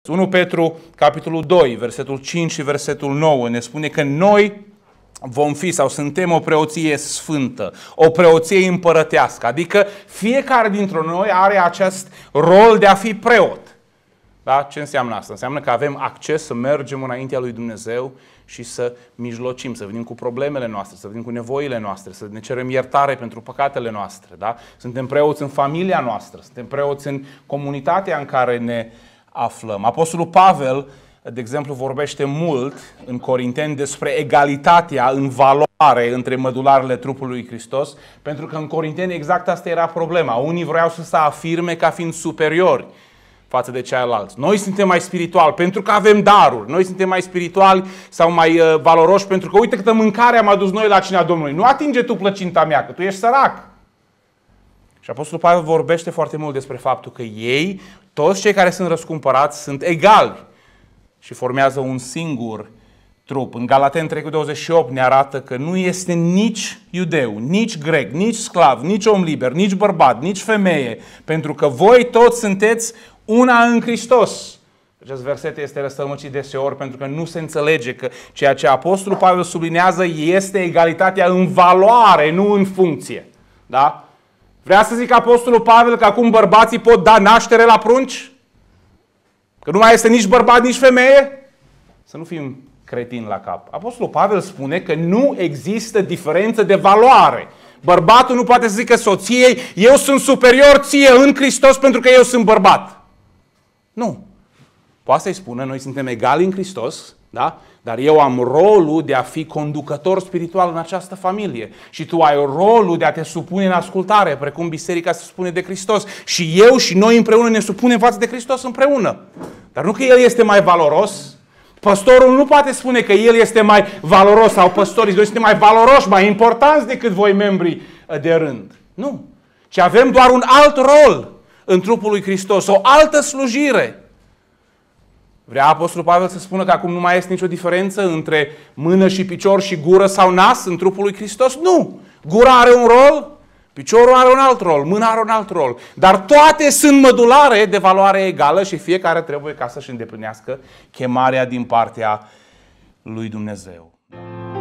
1 Petru, capitolul 2, versetul 5 și versetul 9 ne spune că noi vom fi sau suntem o preoție sfântă, o preoție împărătească, adică fiecare dintre noi are acest rol de a fi preot. Da? Ce înseamnă asta? Înseamnă că avem acces să mergem înaintea lui Dumnezeu și să mijlocim, să venim cu problemele noastre, să venim cu nevoile noastre, să ne cerem iertare pentru păcatele noastre. Da? Suntem preoți în familia noastră, suntem preoți în comunitatea în care ne aflăm. Apostolul Pavel, de exemplu, vorbește mult în Corinteni despre egalitatea în valoare între mădularele trupului lui Hristos, pentru că în Corinteni exact asta era problema. Unii vreau să se afirme ca fiind superiori față de ceilalți. Noi suntem mai spirituali pentru că avem daruri. Noi suntem mai spirituali sau mai valoroși pentru că uite câtă mâncare am adus noi la cina Domnului. Nu atinge tu plăcinta mea, că tu ești sărac. Și Apostolul Pavel vorbește foarte mult despre faptul că ei, toți cei care sunt răscumpărați, sunt egali și formează un singur trup. În Galateni 3:28 ne arată că nu este nici iudeu, nici grec, nici sclav, nici om liber, nici bărbat, nici femeie, pentru că voi toți sunteți una în Hristos. Acest verset este răstălmăcit deseori pentru că nu se înțelege că ceea ce Apostolul Pavel sublinează este egalitatea în valoare, nu în funcție. Da? Vrea să zic Apostolul Pavel că acum bărbații pot da naștere la prunci? Că nu mai este nici bărbat, nici femeie? Să nu fim cretini la cap. Apostolul Pavel spune că nu există diferență de valoare. Bărbatul nu poate să zică soției, eu sunt superior ție în Hristos pentru că eu sunt bărbat. Nu. Poate să-i spună, noi suntem egali în Hristos, da? Dar eu am rolul de a fi conducător spiritual în această familie. Și tu ai rolul de a te supune în ascultare, precum biserica se supune de Hristos. Și eu și noi împreună ne supunem față de Hristos împreună. Dar nu că el este mai valoros. Păstorul nu poate spune că el este mai valoros sau păstorii, noi suntem mai valoroși, mai importanți decât voi membrii de rând. Nu. Ci avem doar un alt rol în trupul lui Hristos, o altă slujire. Vrea Apostolul Pavel să spună că acum nu mai este nicio diferență între mână și picior și gură sau nas în trupul lui Hristos? Nu! Gura are un rol, piciorul are un alt rol, mâna are un alt rol. Dar toate sunt mădulare de valoare egală și fiecare trebuie ca să-și îndeplinească chemarea din partea lui Dumnezeu.